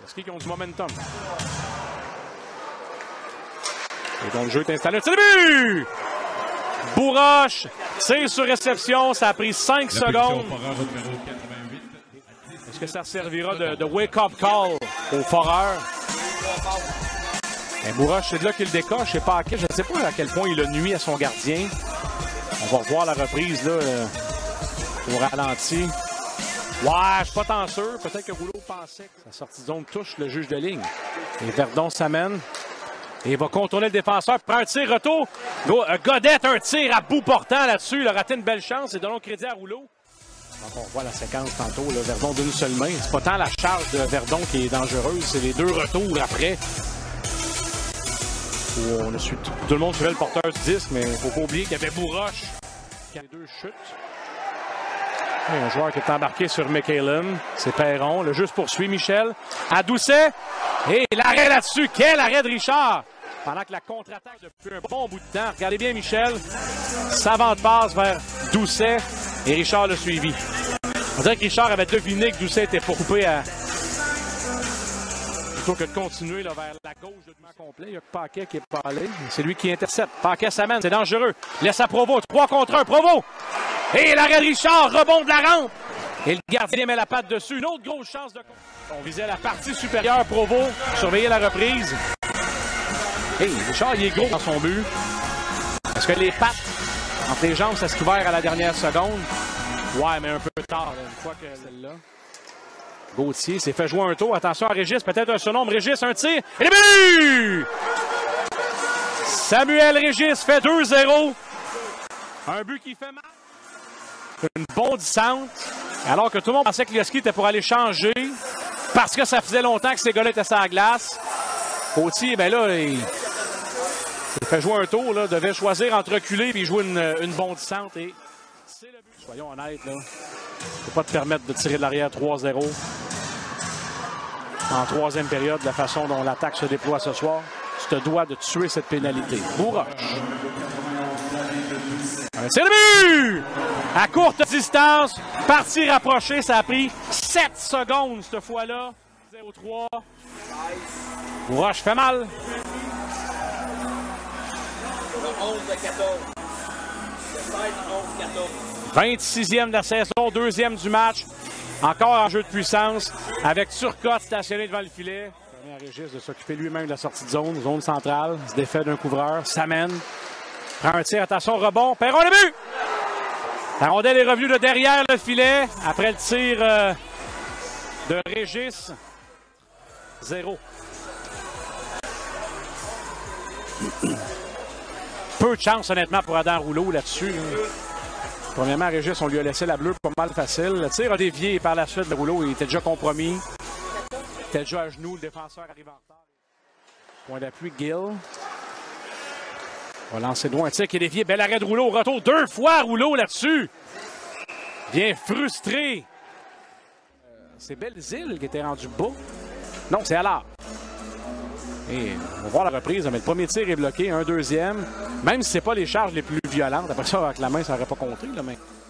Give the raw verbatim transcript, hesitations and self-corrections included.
Est-ce qu'ils ont du momentum? Et donc le jeu est installé. C'est le but! Bourroche, tire sur réception, ça a pris cinq secondes. Est-ce que ça servira de, de wake-up call au foreur? Et Bourroche, c'est de là qu'il décoche. C'est pas à quel, je ne sais pas à quel point il a nuit à son gardien. On va revoir la reprise là, euh, au ralenti. Ouais, je suis pas tant sûr. Peut-être que Rouleau pensait que sa sortie de zone touche le juge de ligne. Et Verdon s'amène. Et il va contourner le défenseur. Prend un tir retour. Godette, un tir à bout portant là-dessus. Il a raté une belle chance. Et donnons crédit à Rouleau. Quand on voit la séquence tantôt, là, Verdon d'une seule main. C'est pas tant la charge de Verdon qui est dangereuse. C'est les deux retours après. Où on a su, tout le monde suivait le porteur du disque, mais il ne faut pas oublier qu'il y avait Bourroche qui a deux chutes. Et un joueur qui est embarqué sur McCallum, c'est Perron. Le jeu se poursuit, Michel. À Doucet. Et l'arrêt là-dessus. Quel arrêt de Richard! Pendant que la contre-attaque depuis un bon bout de temps. Regardez bien, Michel. Savante passe vers Doucet. Et Richard l'a suivi. On dirait que Richard avait deviné que Doucet était pour couper à... Plutôt que de continuer là, vers la gauche de tout complet. Il y a Paquet qui est pas allé. C'est lui qui intercepte. Paquet s'amène. C'est dangereux. Laisse à Provo. trois contre un. Provo! Et l'arrêt de Richard. Rebond de la rampe. Et le gardien met la patte dessus. Une autre grosse chance de... On visait la partie supérieure. Provo. Surveiller la reprise. Et Richard, il est gros dans son but. Est-ce que les pattes entre les jambes, ça se couvert à la dernière seconde? Ouais, mais un peu tard, là, une fois que celle-là. Gauthier s'est fait jouer un tour. Attention à Régis, peut-être un surnombre. Régis, un tir. Et le but! Samuel Régis fait deux zéro. Un but qui fait mal. Une bondissante. Alors que tout le monde pensait que Lieski était pour aller changer. Parce que ça faisait longtemps que ces gars-là étaient sur la glace. Gauthier, ben là, il... il fait jouer un tour. Là, devait choisir entre reculer et jouer une, une bondissante. Et c'est le but. Soyons honnêtes, là. Il ne faut pas te permettre de tirer de l'arrière trois zéro. En troisième période, de la façon dont l'attaque se déploie ce soir, tu te dois de tuer cette pénalité. Bourroche. C'est le but! À courte distance, partie rapprochée, ça a pris sept secondes cette fois-là. zéro trois. Bourroche fait mal. vingt-sixième de la saison, deuxième du match. Encore en jeu de puissance, avec Turcotte stationné devant le filet. Permet à Régis de s'occuper lui-même de la sortie de zone, zone centrale. Se défait d'un couvreur, s'amène. Prend un tir, attention, rebond. Perron, le but! La rondelle est revenue de derrière le filet. Après le tir euh, de Régis. Zéro. Peu de chance, honnêtement, pour Adam Rouleau là-dessus. Là. Premièrement, à Régis, on lui a laissé la bleue pas mal facile. Le tir a dévié et par la suite, le Rouleau il était déjà compromis. Il était déjà à genoux. Le défenseur arrive en retard. Point d'appui, Gill. On va lancer loin. Un tir qui est dévié. Bel arrêt de Rouleau. Retour deux fois Rouleau là-dessus. Bien frustré. Euh, C'est Belzile qui était rendu bas. Non, c'est Allard. Et on va voir la reprise, mais le premier tir est bloqué, un deuxième. Même si ce n'est pas les charges les plus violentes. Après ça, avec la main, ça n'aurait pas compté. Là, mais...